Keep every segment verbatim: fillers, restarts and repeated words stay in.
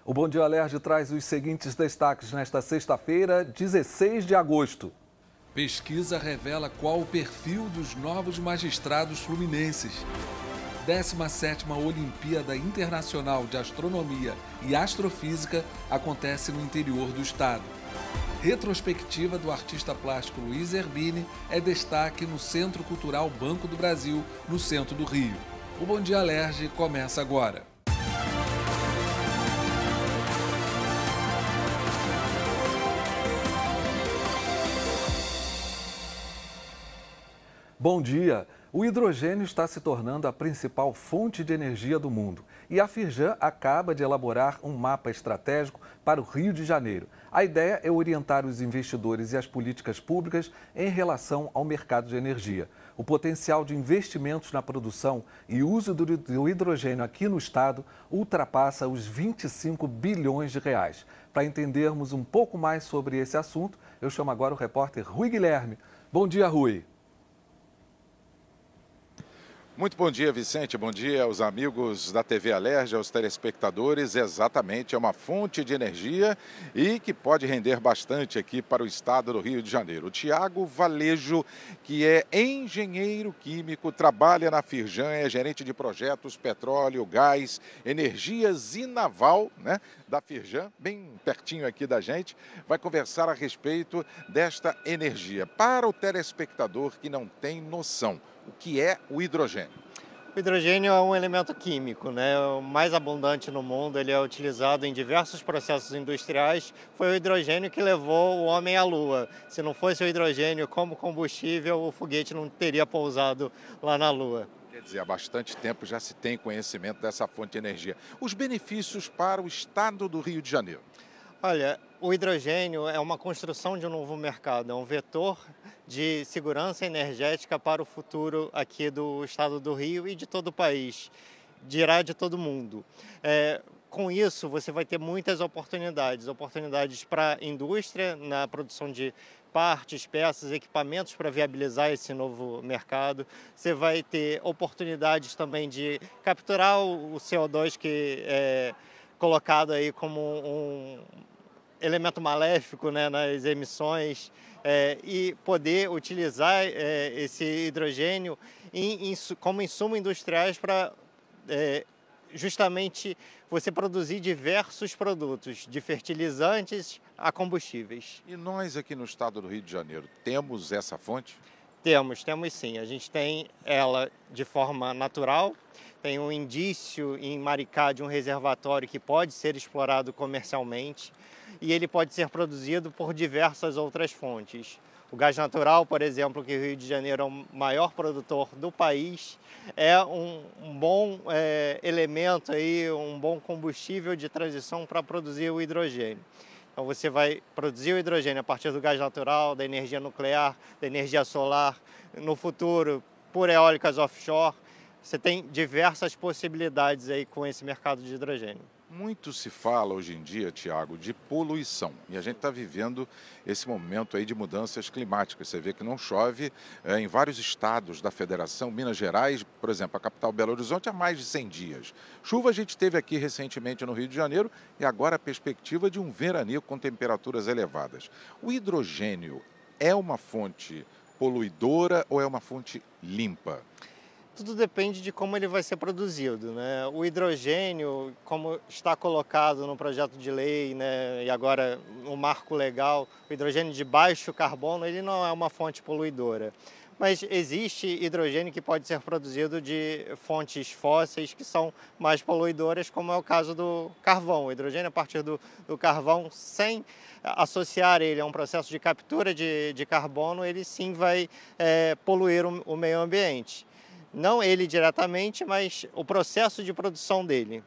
O Bom Dia Alerj traz os seguintes destaques nesta sexta-feira, dezesseis de agosto. Pesquisa revela qual o perfil dos novos magistrados fluminenses. décima sétima Olimpíada Internacional de Astronomia e Astrofísica acontece no interior do estado. Retrospectiva do artista plástico Luiz Zerbini é destaque no Centro Cultural Banco do Brasil, no centro do Rio. O Bom Dia Alerj começa agora. Bom dia! O hidrogênio está se tornando a principal fonte de energia do mundo e a Firjan acaba de elaborar um mapa estratégico para o Rio de Janeiro. A ideia é orientar os investidores e as políticas públicas em relação ao mercado de energia. O potencial de investimentos na produção e uso do hidrogênio aqui no estado ultrapassa os vinte e cinco bilhões de reais. Para entendermos um pouco mais sobre esse assunto, eu chamo agora o repórter Rui Guilherme. Bom dia, Rui! Muito bom dia, Vicente. Bom dia aos amigos da T V Alerj, aos telespectadores. Exatamente, é uma fonte de energia e que pode render bastante aqui para o estado do Rio de Janeiro. O Tiago Valejo, que é engenheiro químico, trabalha na Firjan, é gerente de projetos petróleo, gás, energias e naval, né, da Firjan, bem pertinho aqui da gente, vai conversar a respeito desta energia. Para o telespectador que não tem noção, o que é o hidrogênio? O hidrogênio é um elemento químico, né? O mais abundante no mundo, ele é utilizado em diversos processos industriais. Foi o hidrogênio que levou o homem à Lua. Se não fosse o hidrogênio como combustível, o foguete não teria pousado lá na Lua. Quer dizer, há bastante tempo já se tem conhecimento dessa fonte de energia. Os benefícios para o estado do Rio de Janeiro? Olha, o hidrogênio é uma construção de um novo mercado, é um vetor de segurança energética para o futuro aqui do estado do Rio e de todo o país, dirá de todo mundo. É, com isso, você vai ter muitas oportunidades, oportunidades para a indústria, na produção de partes, peças, equipamentos para viabilizar esse novo mercado. Você vai ter oportunidades também de capturar o C O dois que é colocado aí como um elemento maléfico, né, nas emissões, é, e poder utilizar é, esse hidrogênio em, em, como insumo industriais para é, justamente você produzir diversos produtos, de fertilizantes a combustíveis. E nós aqui no estado do Rio de Janeiro temos essa fonte? Temos, temos sim. A gente tem ela de forma natural, tem um indício em Maricá de um reservatório que pode ser explorado comercialmente e ele pode ser produzido por diversas outras fontes. O gás natural, por exemplo, que o Rio de Janeiro é o maior produtor do país, é um, um bom é, elemento, aí, um bom combustível de transição para produzir o hidrogênio. Então você vai produzir o hidrogênio a partir do gás natural, da energia nuclear, da energia solar, no futuro por eólicas offshore. Você tem diversas possibilidades aí com esse mercado de hidrogênio. Muito se fala hoje em dia, Tiago, de poluição. E a gente está vivendo esse momento aí de mudanças climáticas. Você vê que não chove é, em vários estados da federação. Minas Gerais, por exemplo, a capital Belo Horizonte, há mais de cem dias. Chuva a gente teve aqui recentemente no Rio de Janeiro e agora a perspectiva de um veranico com temperaturas elevadas. O hidrogênio é uma fonte poluidora ou é uma fonte limpa? Tudo depende de como ele vai ser produzido, né? O hidrogênio, como está colocado no projeto de lei, né, e agora no marco legal, o hidrogênio de baixo carbono, ele não é uma fonte poluidora. Mas existe hidrogênio que pode ser produzido de fontes fósseis que são mais poluidoras, como é o caso do carvão. O hidrogênio a partir do, do carvão, sem associar ele a um processo de captura de, de carbono, ele sim vai é, poluir o, o meio ambiente. Não ele diretamente, mas o processo de produção dele.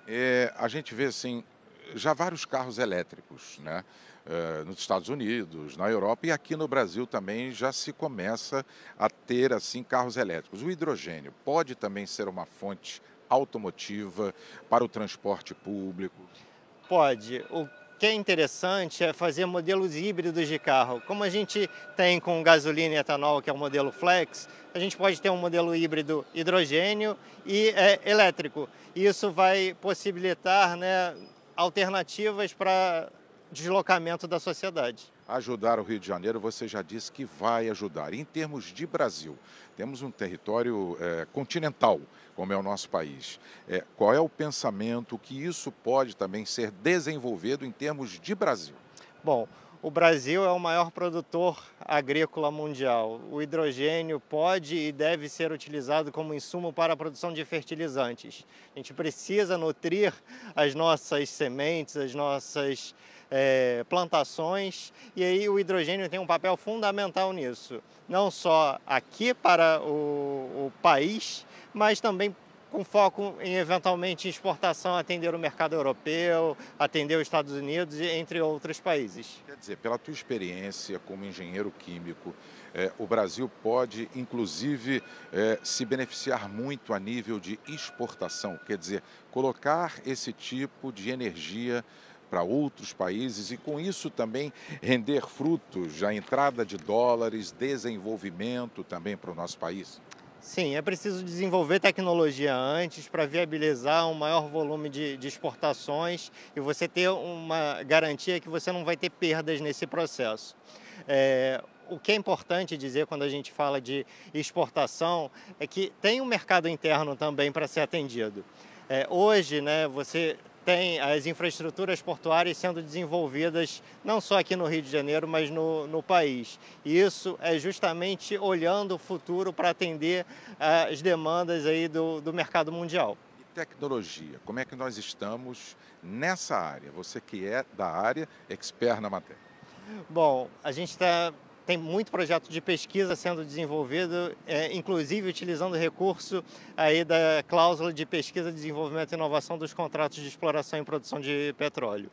É, a gente vê assim, já vários carros elétricos, né? É, nos Estados Unidos, na Europa e aqui no Brasil também já se começa a ter assim carros elétricos. O hidrogênio pode também ser uma fonte automotiva para o transporte público? Pode. O que é interessante é fazer modelos híbridos de carro. Como a gente tem com gasolina e etanol, que é o modelo Flex, a gente pode ter um modelo híbrido hidrogênio e é, elétrico. Isso vai possibilitar, né, alternativas para deslocamento da sociedade. Ajudar o Rio de Janeiro, você já disse que vai ajudar. Em termos de Brasil, temos um território é, continental, como é o nosso país. É, qual é o pensamento que isso pode também ser desenvolvido em termos de Brasil? Bom, o Brasil é o maior produtor agrícola mundial. O hidrogênio pode e deve ser utilizado como insumo para a produção de fertilizantes. A gente precisa nutrir as nossas sementes, as nossas é, plantações, e aí o hidrogênio tem um papel fundamental nisso. Não só aqui para o, o país, mas também com foco em, eventualmente, exportação, atender o mercado europeu, atender os Estados Unidos, entre outros países. Quer dizer, pela tua experiência como engenheiro químico, eh, o Brasil pode, inclusive, eh, se beneficiar muito a nível de exportação, quer dizer, colocar esse tipo de energia para outros países e, com isso, também render frutos, a entrada de dólares, desenvolvimento também para o nosso país? Sim, é preciso desenvolver tecnologia antes para viabilizar um maior volume de, de exportações e você ter uma garantia que você não vai ter perdas nesse processo. É, o que é importante dizer quando a gente fala de exportação é que tem um mercado interno também para ser atendido. É, hoje, né, você tem as infraestruturas portuárias sendo desenvolvidas não só aqui no Rio de Janeiro, mas no, no país. E isso é justamente olhando o futuro para atender uh, as demandas aí do, do mercado mundial. E tecnologia, como é que nós estamos nessa área? Você que é da área, expert na matéria. Bom, a gente está... Tem muito projeto de pesquisa sendo desenvolvido, é, inclusive utilizando recurso aí da cláusula de pesquisa, desenvolvimento e inovação dos contratos de exploração e produção de petróleo.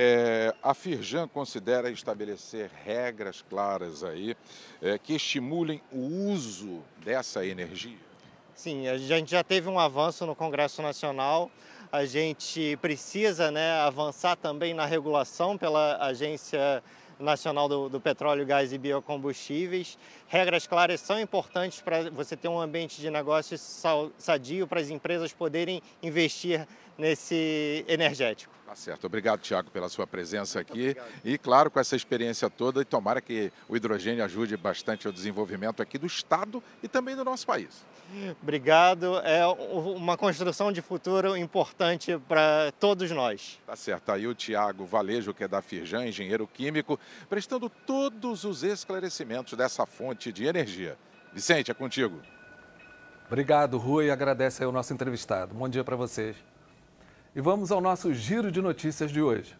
É, a Firjan considera estabelecer regras claras aí é, que estimulem o uso dessa energia? Sim, a gente já teve um avanço no Congresso Nacional. A gente precisa, né, avançar também na regulação pela Agência Nacional do, do Petróleo, Gás e Biocombustíveis. Regras claras são importantes para você ter um ambiente de negócio sadio para as empresas poderem investir nesse energético. Tá certo. Obrigado, Tiago, pela sua presença aqui. E, claro, com essa experiência toda, e tomara que o hidrogênio ajude bastante ao desenvolvimento aqui do Estado e também do nosso país. Obrigado. É uma construção de futuro importante para todos nós. Tá certo. Aí o Tiago Valejo, que é da Firjan, engenheiro químico, prestando todos os esclarecimentos dessa fonte de energia. Vicente, é contigo. Obrigado, Rui, e agradece aí o nosso entrevistado. Bom dia para vocês. E vamos ao nosso giro de notícias de hoje.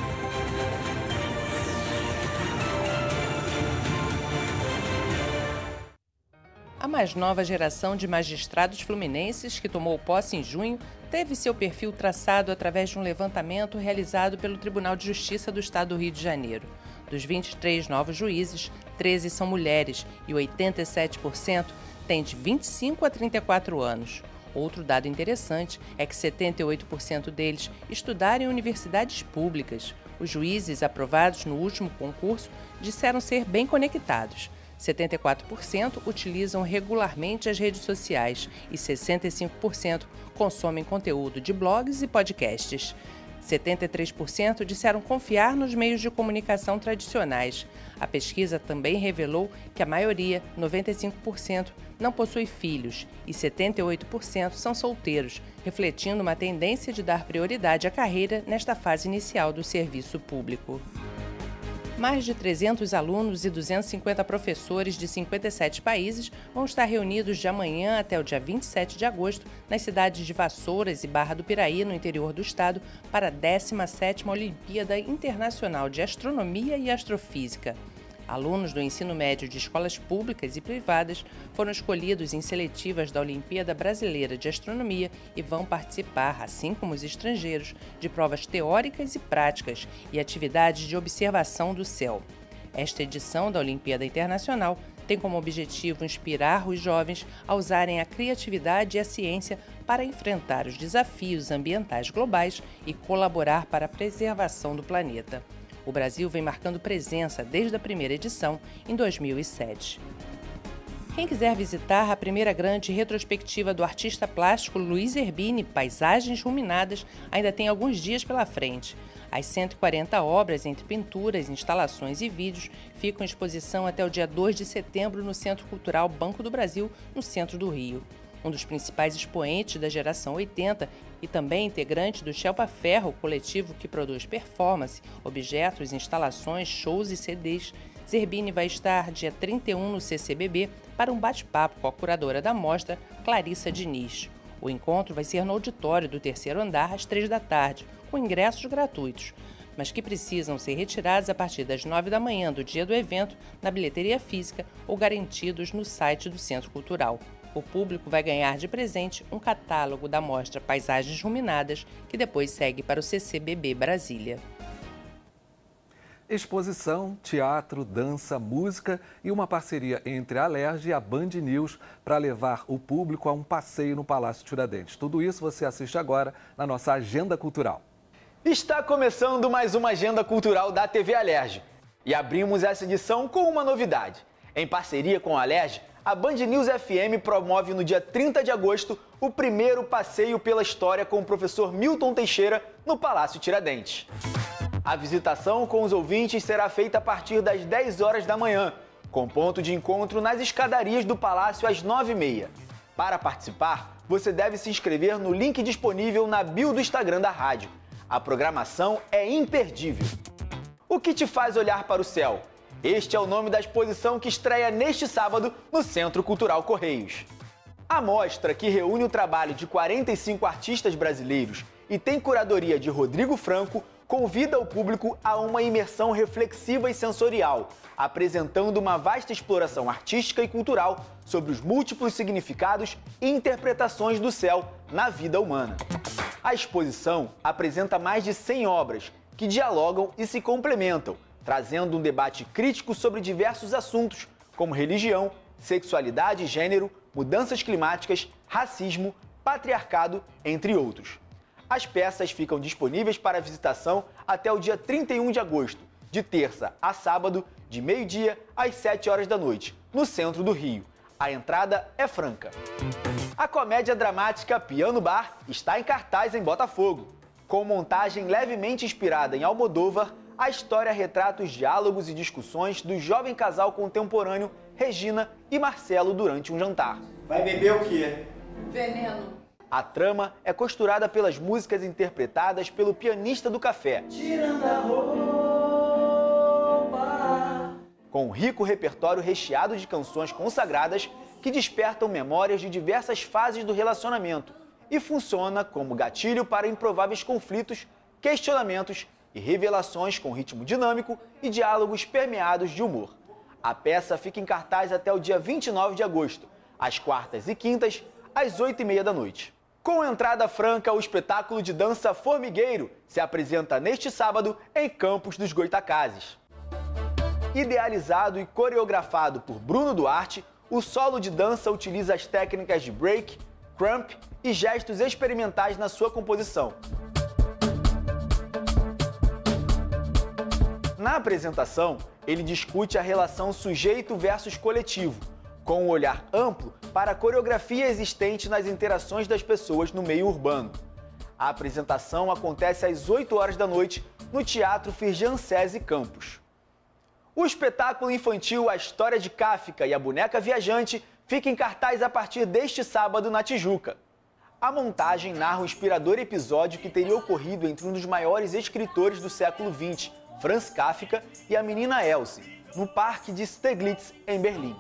A mais nova geração de magistrados fluminenses, que tomou posse em junho, teve seu perfil traçado através de um levantamento realizado pelo Tribunal de Justiça do Estado do Rio de Janeiro. Dos vinte e três novos juízes, treze são mulheres e oitenta e sete por cento têm de vinte e cinco a trinta e quatro anos. Outro dado interessante é que setenta e oito por cento deles estudaram em universidades públicas. Os juízes aprovados no último concurso disseram ser bem conectados. setenta e quatro por cento utilizam regularmente as redes sociais e sessenta e cinco por cento consomem conteúdo de blogs e podcasts. setenta e três por cento disseram confiar nos meios de comunicação tradicionais. A pesquisa também revelou que a maioria, noventa e cinco por cento, não possui filhos e setenta e oito por cento são solteiros, refletindo uma tendência de dar prioridade à carreira nesta fase inicial do serviço público. Mais de trezentos alunos e duzentos e cinquenta professores de cinquenta e sete países vão estar reunidos de amanhã até o dia vinte e sete de agosto nas cidades de Vassouras e Barra do Piraí, no interior do estado, para a décima sétima Olimpíada Internacional de Astronomia e Astrofísica. Alunos do ensino médio de escolas públicas e privadas foram escolhidos em seletivas da Olimpíada Brasileira de Astronomia e vão participar, assim como os estrangeiros, de provas teóricas e práticas e atividades de observação do céu. Esta edição da Olimpíada Internacional tem como objetivo inspirar os jovens a usarem a criatividade e a ciência para enfrentar os desafios ambientais globais e colaborar para a preservação do planeta. O Brasil vem marcando presença desde a primeira edição, em dois mil e sete. Quem quiser visitar a primeira grande retrospectiva do artista plástico Luiz Zerbini, Paisagens Ruminadas, ainda tem alguns dias pela frente. As cento e quarenta obras, entre pinturas, instalações e vídeos, ficam em exposição até o dia dois de setembro no Centro Cultural Banco do Brasil, no centro do Rio. Um dos principais expoentes da geração oitenta e também integrante do Shelpa Ferro, coletivo que produz performance, objetos, instalações, shows e C Ds, Zerbini vai estar dia trinta e um no C C B B para um bate-papo com a curadora da mostra, Clarissa Diniz. O encontro vai ser no auditório do terceiro andar às três da tarde, com ingressos gratuitos, mas que precisam ser retirados a partir das nove da manhã do dia do evento na bilheteria física ou garantidos no site do Centro Cultural. O público vai ganhar de presente um catálogo da mostra Paisagens Ruminadas, que depois segue para o C C B B Brasília. Exposição, teatro, dança, música e uma parceria entre a Alerj e a Band News para levar o público a um passeio no Palácio Tiradentes. Tudo isso você assiste agora na nossa Agenda Cultural. Está começando mais uma Agenda Cultural da T V Alerj. E abrimos essa edição com uma novidade. Em parceria com a Alerj, a Band News F M promove no dia trinta de agosto o primeiro passeio pela história com o professor Milton Teixeira no Palácio Tiradentes. A visitação com os ouvintes será feita a partir das dez horas da manhã, com ponto de encontro nas escadarias do Palácio às nove e meia. Para participar, você deve se inscrever no link disponível na bio do Instagram da rádio. A programação é imperdível. O que te faz olhar para o céu? Este é o nome da exposição que estreia neste sábado no Centro Cultural Correios. A mostra, que reúne o trabalho de quarenta e cinco artistas brasileiros e tem curadoria de Rodrigo Franco, convida o público a uma imersão reflexiva e sensorial, apresentando uma vasta exploração artística e cultural sobre os múltiplos significados e interpretações do céu na vida humana. A exposição apresenta mais de cem obras que dialogam e se complementam, trazendo um debate crítico sobre diversos assuntos, como religião, sexualidade e gênero, mudanças climáticas, racismo, patriarcado, entre outros. As peças ficam disponíveis para visitação até o dia trinta e um de agosto, de terça a sábado, de meio-dia às sete horas da noite, no centro do Rio. A entrada é franca. A comédia dramática Piano Bar está em cartaz em Botafogo. Com montagem levemente inspirada em Almodóvar, a história retrata os diálogos e discussões do jovem casal contemporâneo Regina e Marcelo durante um jantar. Vai beber o quê? Veneno. A trama é costurada pelas músicas interpretadas pelo pianista do café. Tirando a roupa. Com um rico repertório recheado de canções consagradas que despertam memórias de diversas fases do relacionamento e funciona como gatilho para improváveis conflitos, questionamentos e revelações com ritmo dinâmico e diálogos permeados de humor. A peça fica em cartaz até o dia vinte e nove de agosto, às quartas e quintas, às oito e meia da noite. Com entrada franca, o espetáculo de dança Formigueiro se apresenta neste sábado em Campos dos Goitacazes. Idealizado e coreografado por Bruno Duarte, o solo de dança utiliza as técnicas de break, crump e gestos experimentais na sua composição. Na apresentação, ele discute a relação sujeito versus coletivo, com um olhar amplo para a coreografia existente nas interações das pessoas no meio urbano. A apresentação acontece às oito horas da noite no Teatro Firjan Sesi Campos. O espetáculo infantil A História de Kafka e a Boneca Viajante fica em cartaz a partir deste sábado na Tijuca. A montagem narra o inspirador episódio que teria ocorrido entre um dos maiores escritores do século vinte, Franz Kafka, e a menina Elsie, no Parque de Steglitz, em Berlim.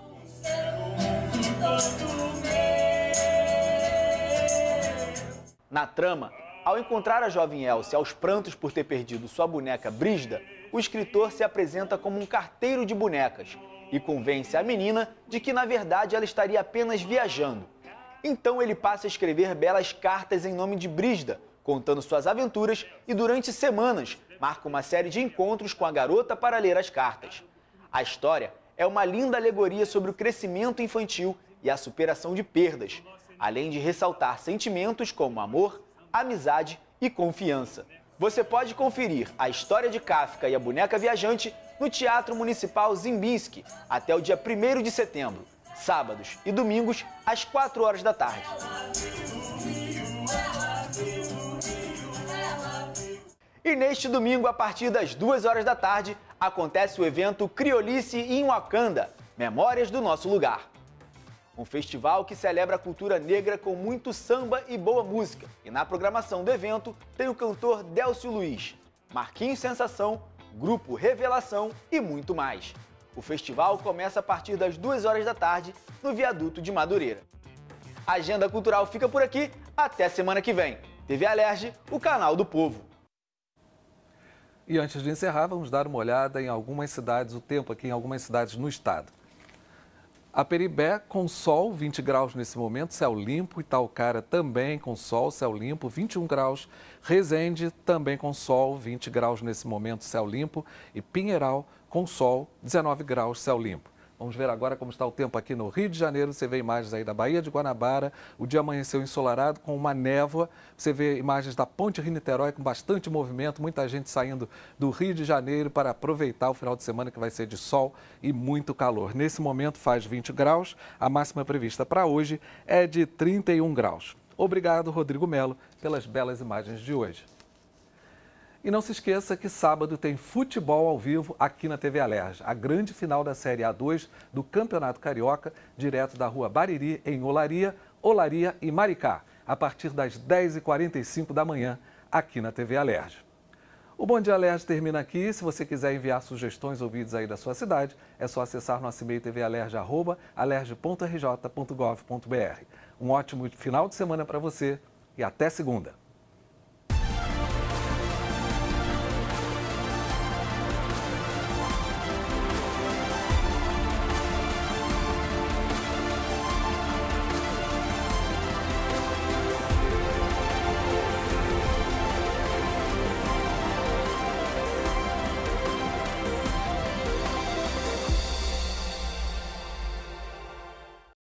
Na trama, ao encontrar a jovem Elsie aos prantos por ter perdido sua boneca Brígida, o escritor se apresenta como um carteiro de bonecas e convence a menina de que, na verdade, ela estaria apenas viajando. Então ele passa a escrever belas cartas em nome de Brígida, contando suas aventuras, e durante semanas marca uma série de encontros com a garota para ler as cartas. A história é uma linda alegoria sobre o crescimento infantil e a superação de perdas, além de ressaltar sentimentos como amor, amizade e confiança. Você pode conferir A História de Kafka e a Boneca Viajante no Teatro Municipal Zimbinski até o dia primeiro de setembro. sábados e domingos às quatro horas da tarde. E neste domingo, a partir das duas horas da tarde, acontece o evento Criolice em Wakanda, Memórias do Nosso Lugar. Um festival que celebra a cultura negra com muito samba e boa música. E na programação do evento tem o cantor Délcio Luiz, Marquinhos Sensação, Grupo Revelação e muito mais. O festival começa a partir das duas horas da tarde no Viaduto de Madureira. A Agenda Cultural fica por aqui, até semana que vem. T V Alerj, o canal do povo. E antes de encerrar, vamos dar uma olhada em algumas cidades, o tempo aqui em algumas cidades no estado. Aperibé com sol, vinte graus nesse momento, céu limpo. Itaucara também com sol, céu limpo, vinte e um graus. Resende também com sol, vinte graus nesse momento, céu limpo. E Pinheiral com sol, dezenove graus, céu limpo. Vamos ver agora como está o tempo aqui no Rio de Janeiro. Você vê imagens aí da Baía de Guanabara. O dia amanheceu ensolarado com uma névoa. Você vê imagens da Ponte Rio-Niterói com bastante movimento. Muita gente saindo do Rio de Janeiro para aproveitar o final de semana que vai ser de sol e muito calor. Nesse momento faz vinte graus. A máxima prevista para hoje é de trinta e um graus. Obrigado, Rodrigo Melo, pelas belas imagens de hoje. E não se esqueça que sábado tem futebol ao vivo aqui na T V Alerj. A grande final da Série A dois do Campeonato Carioca, direto da Rua Bariri, em Olaria, Olaria e Maricá, a partir das dez e quarenta e cinco da manhã, aqui na T V Alerj. O Bom Dia Alerj termina aqui. Se você quiser enviar sugestões ou vídeos aí da sua cidade, é só acessar nosso e-mail tvalerj arroba alerj ponto r j ponto gov ponto br. Um ótimo final de semana para você e até segunda.